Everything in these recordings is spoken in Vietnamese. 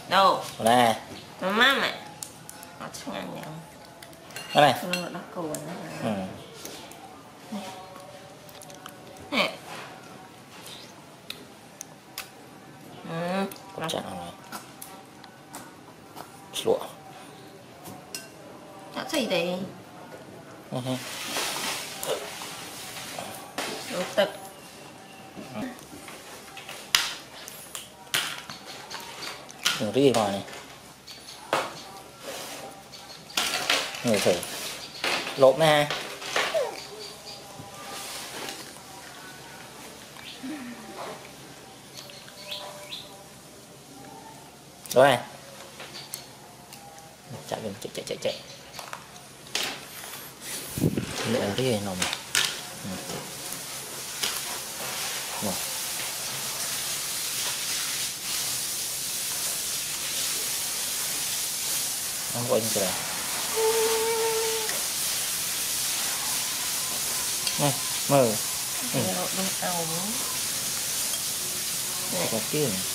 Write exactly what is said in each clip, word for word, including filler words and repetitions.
Đâu? Nè. Má mẹ. Nó chắc ăn nhỉ. Cái này. Nó đắt cùi nữa. Ừ. Nè. Ừ. Cột chặt này. Lụa. Nó gì đi? Ừ. Đồ tực. Đừng ri ngoài này. Người thử. Lộn nè. Rồi. Chạy lên chạy chạy chạy chạy. Lệ ở cái nồng. Ừ. Rồi. Không gọi như thế này. Này, mờ. Ừ. Đúng đầu nữa. Này. Có kia này.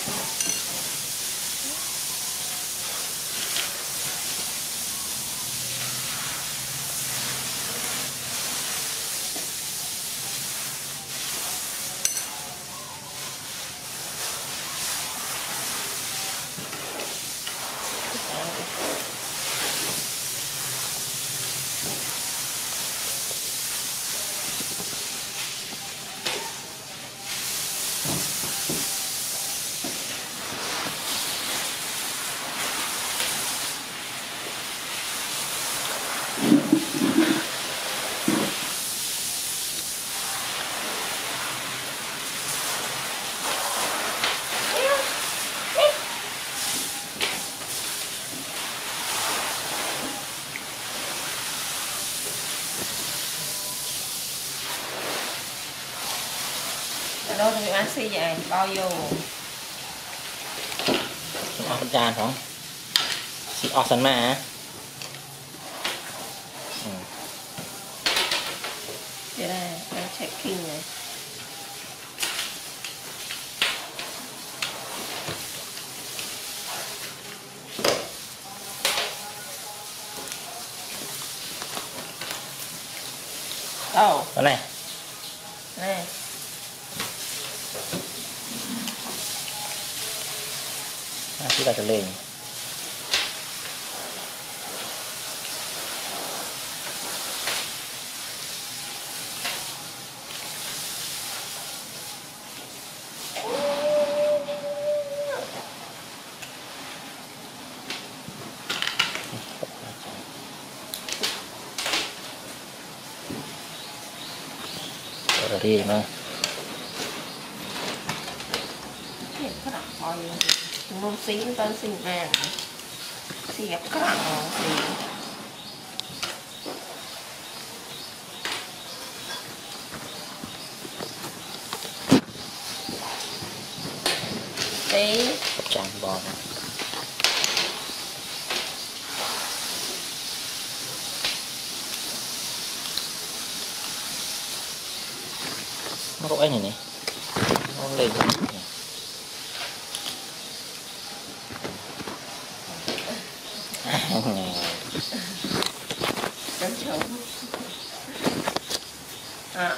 Đâu thì ăn xì vậy, bao vô. Nó con tràn không? Xì ọt sẵn mà. Ừ. Vậy đây, đang checking này. Đâu? Đó này. Này. À, chúng ta trở lên. Ở đây mà. Cái cái đặc coi nó xí nó tên xí vàng. Xí ép cái đặc xí. Tí. Chạm bò. Nó có anh này này. Nó lên rồi. Đánh trống. À.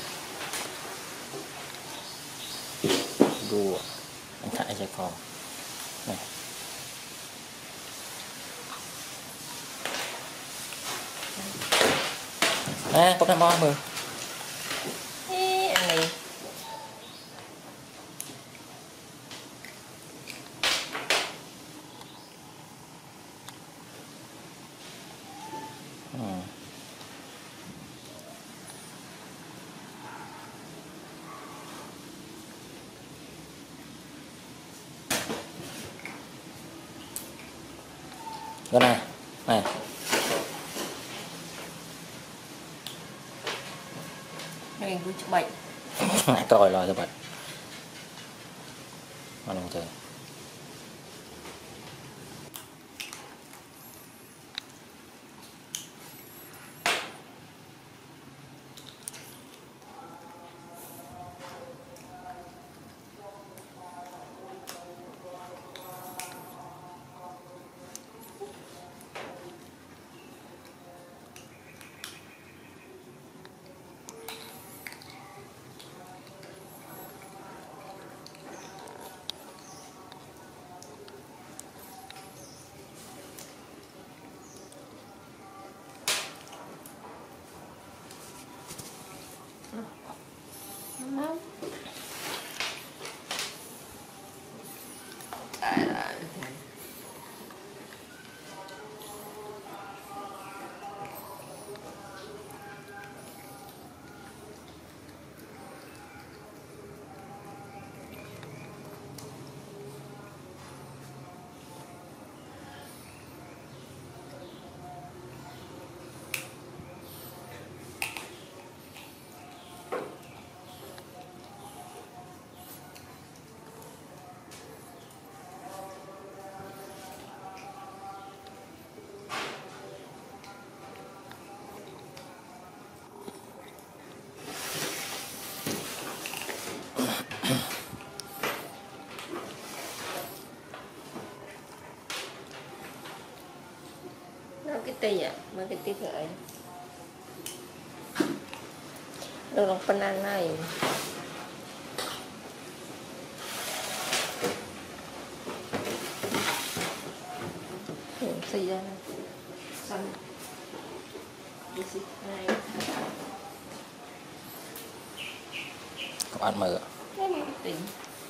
Đùa. Anh thải ra phòng. Này. À, có cái mò mơ. Ê, anh này. Ừ. Cái này. Này. Này vui cho bệnh. Này coi lo cho bệnh. Mà nó chơi. không? À, à, cái tì ạ, mà cái tì vậy. Đồ lòng phân ăn này. Hưởng xì ra này. Xanh. Đi xịt này. Có ăn mờ. Cái này cái tì.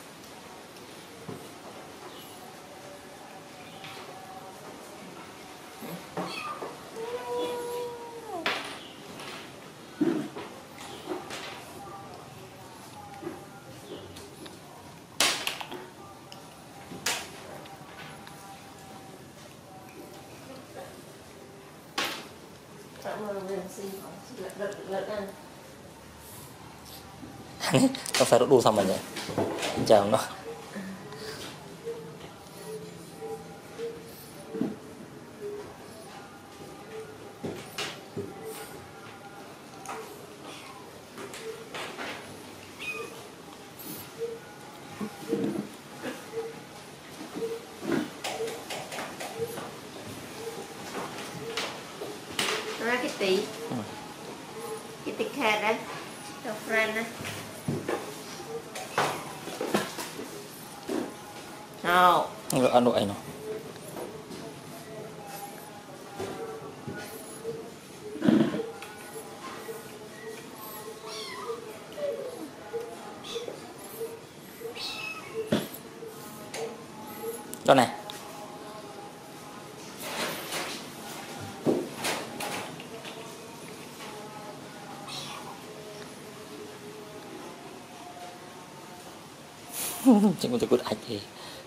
Không phải đu xong rồi nhỉ? Chào nó. Ra cái tí. Ừ. Cái tí kha đó. Cho friend đó. No. Rồi ăn đồ ấy nó. Đó này. Chỉ có tôi ảnh thì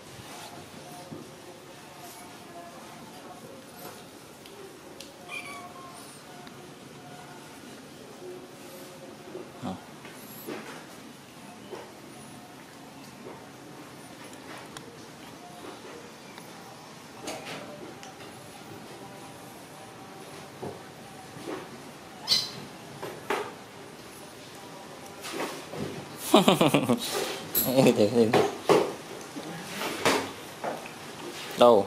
đâu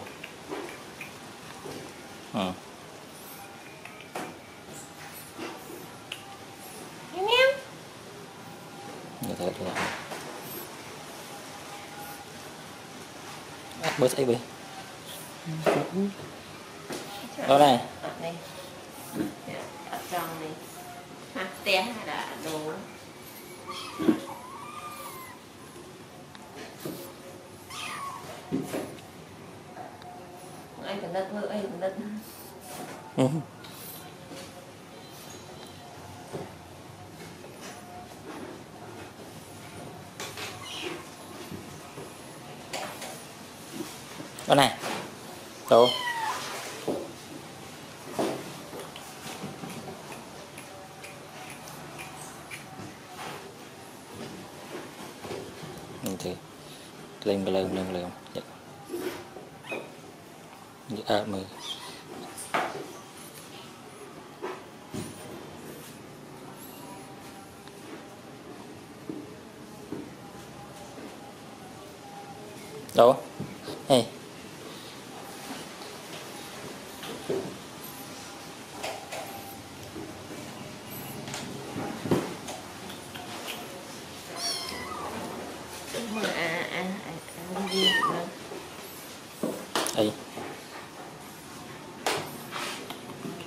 ừ. Như thế thôi. Bớt ấy bê đó này ở trong này hạt té đã đồ anh cần đất vợ anh cần đất ừ. Đó này đâu thì lên lên lên lên à mười đâu hey ấy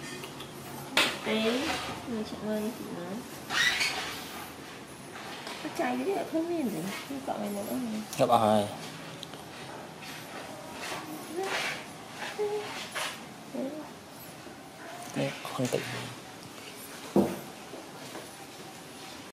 đấy người chị ơi chị nói chay chứ không biết gì không cọ này nữa ngập rồi con tự